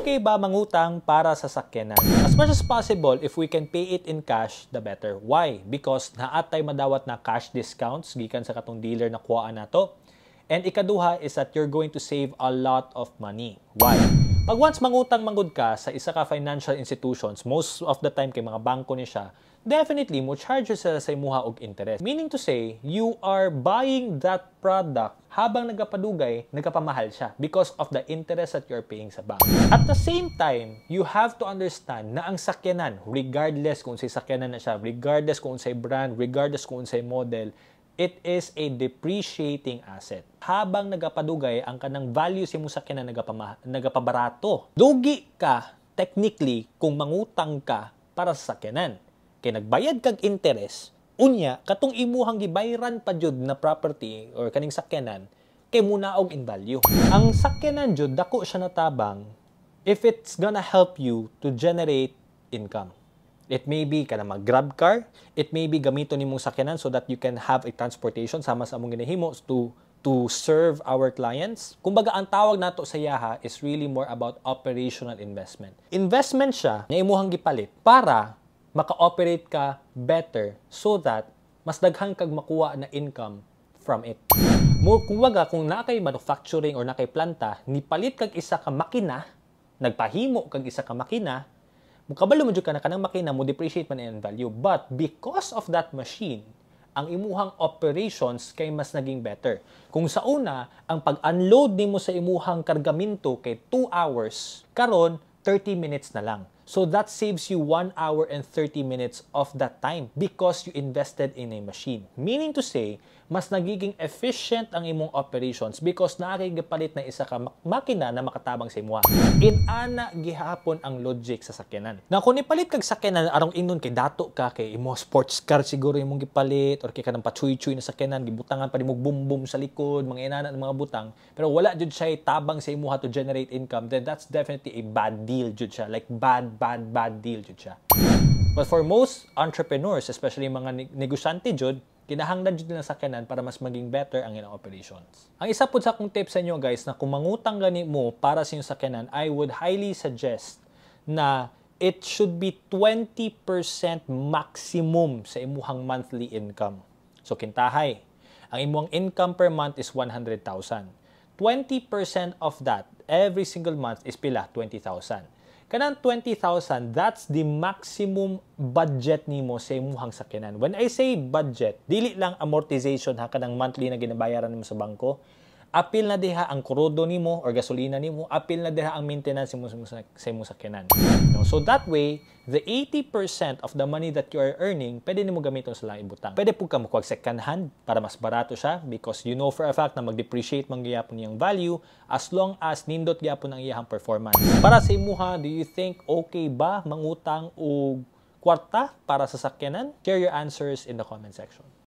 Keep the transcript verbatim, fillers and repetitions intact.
Okay ba mangutang para sa sakyanan? As much as possible, if we can pay it in cash, the better. Why? Because naatay madawat na cash discounts gikan sa katong dealer na kuhaan nato. And ikaduha is that you're going to save a lot of money. Why? Pag once mangutang manggod ka sa isa ka financial institutions, most of the time kay mga bangko ni siya, definitely mo charge sila sa imuha og interest. Meaning to say, you are buying that product habang nagapadugay, nagapamahal siya because of the interest that you're paying sa bank. At the same time, you have to understand na ang sakyanan, regardless kung unsay sakyanan na siya, regardless kung unsay brand, regardless kung unsay model, it is a depreciating asset. Habang nagapadugay, ang kanang value sa imong sakyanan nagapabarato. Dugi ka, technically, kung mangutang ka para sa sakyanan. Kay nagbayad kag interest, unya, katong imuhang gibayran pa jud na property or kaning sakyanan, kay munaog in value. Ang sakyanan jud, dako siya natabang if it's gonna help you to generate income. It may be ka na mag-grab car, it may be gamiton nimong sakyanan so that you can have a transportation sama sa among ginahimo to to serve our clients. Kumbaga, ang tawag nato sa yaha is really more about operational investment. Investment siya na imuhang gipalit para maka-operate ka better so that mas daghang kag makuha na income from it. Mo kumbaga, kung na kay manufacturing or na kay planta, nipalit kag isa ka makina, nagpahimo kag isa ka makina, mukabalo mo jud ka na kanang makina mo depreciate man in value, but because of that machine, ang imuhang operations kay mas naging better. Kung sa una, ang pag-unload nimo sa imuhang kargamento kay two hours, karon thirty minutes na lang. So that saves you one hour and thirty minutes of that time because you invested in a machine. Meaning to say, mas nagiging efficient ang imong operations because nakikipalit na isa ka makina na makatabang sa imuha. Inana gihapon ang logic sa sakyanan. Na kung ipalit kag sakyanan arong ingnon kay dato ka kay imo sports car siguro imong gipalit or kay kanang pachuy-chuy na sakyanan gibutangan pa nimo boom boom sa likod, mga inana ng mga butang, pero wala jud siya tabang sa imuha to generate income, then that's definitely a bad deal jud siya. Like bad bad bad deal jud siya. But for most entrepreneurs, especially mga negosyante jud, kinahanglan jud nila sakyanan para mas maging better ang ilang operations. Ang isa pud sa akong tip sa inyo guys na kung mangutang gani mo para sa inyong sakyanan, I would highly suggest na it should be twenty percent maximum sa imuhang monthly income. So kintahay, ang imuhang income per month is one hundred thousand. twenty percent of that every single month is pila twenty thousand. Kanang twenty thousand, that's the maximum budget nimo sa imuhang sakyanan. When I say budget, dili lang amortization ha kanang monthly na ginabayaran nimo sa bangko. Apil na diha ang kurodo nimo or gasolina nimo, apil na diha ang maintenance nimo sa imong sakyanan. No? So that way, the eighty percent of the money that you are earning, pwede nimo gamiton sa laing ibutang. Pwede po ka makuha second hand para mas barato siya because you know for a fact na mag-depreciate man gyapon niyang value as long as nindot gyapon ang iyang performance. Para sa imuha, do you think okay ba mangutang og kwarta para sa sakyanan? Share your answers in the comment section.